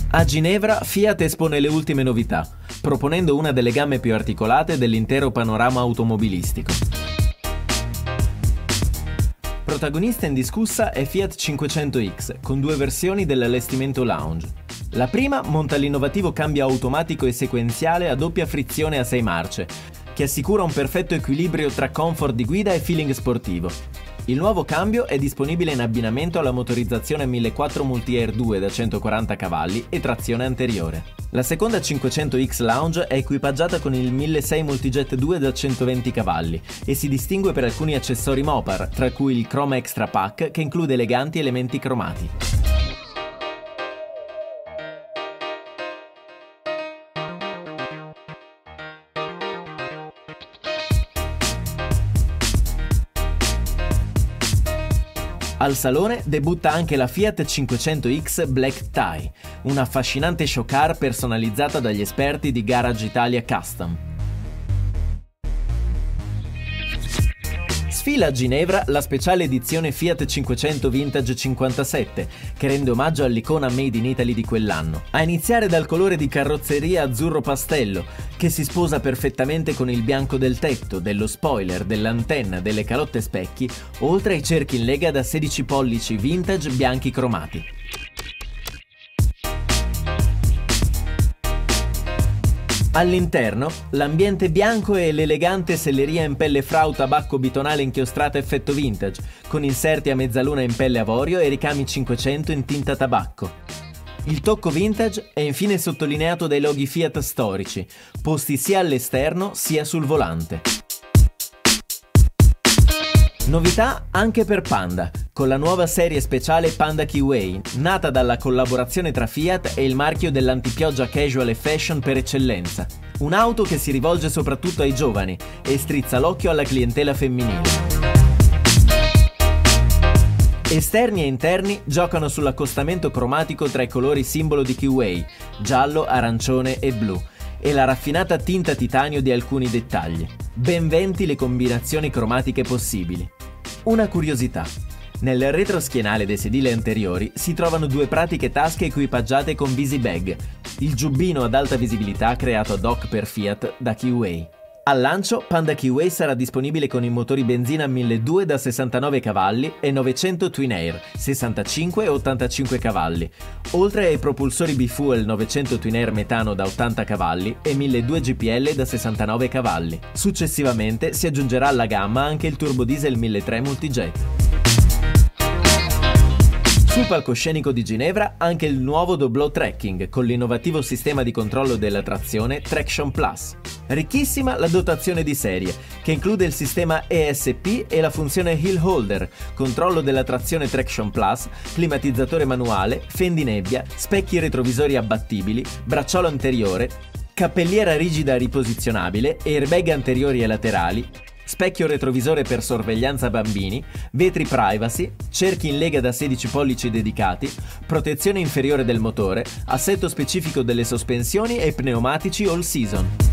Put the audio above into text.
A Ginevra, Fiat espone le ultime novità, proponendo una delle gamme più articolate dell'intero panorama automobilistico. Protagonista indiscussa è Fiat 500X, con due versioni dell'allestimento lounge. La prima monta l'innovativo cambio automatico e sequenziale a doppia frizione a 6 marce, che assicura un perfetto equilibrio tra comfort di guida e feeling sportivo. Il nuovo cambio è disponibile in abbinamento alla motorizzazione 1400 Multi-Air 2 da 140 cavalli e trazione anteriore. La seconda 500X Lounge è equipaggiata con il 1600 Multijet 2 da 120 cavalli e si distingue per alcuni accessori Mopar, tra cui il Chrome Extra Pack che include eleganti elementi cromati. Al salone debutta anche la Fiat 500X Black Tie, una affascinante show car personalizzata dagli esperti di Garage Italia Custom. Sfila a Ginevra la speciale edizione Fiat 500 Vintage 57, che rende omaggio all'icona Made in Italy di quell'anno. A iniziare dal colore di carrozzeria azzurro pastello, che si sposa perfettamente con il bianco del tetto, dello spoiler, dell'antenna, delle calotte specchi, oltre ai cerchi in lega da 16 pollici vintage bianchi cromati. All'interno, l'ambiente bianco e l'elegante selleria in pelle frau tabacco bitonale inchiostrata effetto vintage, con inserti a mezzaluna in pelle avorio e ricami 500 in tinta tabacco. Il tocco vintage è infine sottolineato dai loghi Fiat storici, posti sia all'esterno sia sul volante. Novità anche per Panda, con la nuova serie speciale Panda Keyway, nata dalla collaborazione tra Fiat e il marchio dell'antipioggia casual e fashion per eccellenza. Un'auto che si rivolge soprattutto ai giovani e strizza l'occhio alla clientela femminile. Esterni e interni giocano sull'accostamento cromatico tra i colori simbolo di Keyway, giallo, arancione e blu, e la raffinata tinta titanio di alcuni dettagli. Ben 20 le combinazioni cromatiche possibili. Una curiosità: nel retroschienale dei sedili anteriori si trovano due pratiche tasche equipaggiate con VisiBag, il giubbino ad alta visibilità creato ad hoc per Fiat da Keyway. Al lancio, Panda Keyway sarà disponibile con i motori benzina 1200 da 69 cavalli e 900 Twin Air 65 e 85 cavalli, oltre ai propulsori bifuel 900 Twin Air metano da 80 cavalli e 1200 GPL da 69 cavalli. Successivamente si aggiungerà alla gamma anche il turbodiesel 1300 Multijet. Sul palcoscenico di Ginevra anche il nuovo doblò tracking con l'innovativo sistema di controllo della trazione Traction Plus. Ricchissima la dotazione di serie, che include il sistema ESP e la funzione Hill Holder, controllo della trazione Traction Plus, climatizzatore manuale, fendinebbia, specchi retrovisori abbattibili, bracciolo anteriore, cappelliera rigida riposizionabile, airbag anteriori e laterali, specchio retrovisore per sorveglianza bambini, vetri privacy, cerchi in lega da 16 pollici dedicati, protezione inferiore del motore, assetto specifico delle sospensioni e pneumatici all season.